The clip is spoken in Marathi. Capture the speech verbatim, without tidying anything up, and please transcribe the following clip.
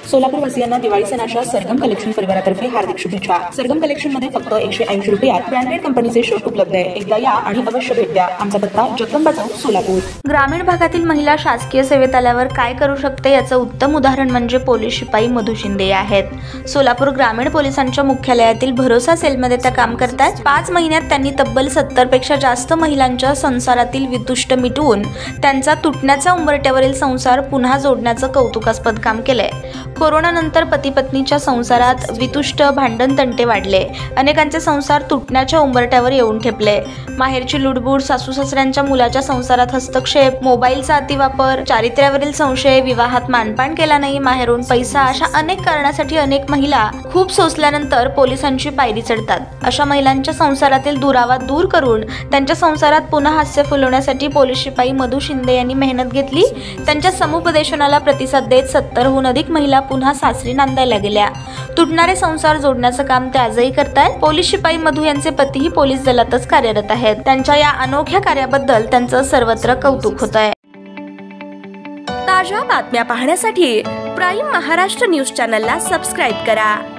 सोलापूर वासियांना दिवाळी सणाच्या सरगम कलेक्शन परिवारातर्फे हार्दिक शुभेच्छा। सरगम कलेक्शन मध्ये फक्त एकशे ऐंशी रुपयात ब्रँडेड कंपनीचे शर्ट उपलब्ध आहे। एकदा या आणि अवश्य भेट द्या। आमचा पत्ता जगदंबा चौक, सोलापूर। ग्रामीण भागातील महिला शासकीय सेवेत आल्यावर काय करू शकते याचं उत्तम उदाहरण म्हणजे पोलीस शिपाई मधु शिंदे आहेत। सोलापूर ग्रामीण पोलिसांच्या मुख्यालयातील भरोसा सेलमध्ये त्या काम करतात। पाच महिन्यात त्यांनी तब्बल सत्तर पेक्षा जास्त महिलांच्या संसारातील वितुष्ट मिटवून त्यांचा तुटण्याच्या उंबरठ्यावरील संसार पुन्हा जोडण्याचं कौतुकास्पद काम केलंय। कोरोना नंतर पती पत्नीच्या संसारात वितुष्ट भांडण तंटे वाढले, अनेकांचे संसार तुटण्याच्या उंबरठ्यावर येऊन ठेपले। माहेरची लुडबुड, सासू सासऱ्यांच्या मुलाच्या संसारात हस्तक्षेप, मोबाईलचा अतिवापर, चारित्र्यावरील संशय, विवाहात मानपान केला नाही, माहेरून पैसा, अशा अनेक कारणासाठी अनेक महिला खूप सोसल्यानंतर पोलिसांची पायरी चढतात। अशा महिलांच्या संसारातील दुरावा दूर करून त्यांच्या संसारात पुन्हा हास्य फुलवण्यासाठी पोलीस शिपाई मधु शिंदे यांनी मेहनत घेतली। त्यांच्या समुपदेशनाला प्रतिसाद देत सत्तरहून अधिक महिला पुन्हा सासरी नांदायला गेल्या। तुटणारे संसार जोडण्याचं काम ते आजही करतायत। पोलीस शिपाई मधु यांचे पतीही पोलीस दलातच कार्यरत आहेत। त्यांच्या या अनोख्या कार्याबद्दल त्यांचं सर्वत्र कौतुक होत आहे। ताज्या बातम्या पाहण्यासाठी प्राईम महाराष्ट्र न्यूज चॅनलला सबस्क्राईब करा।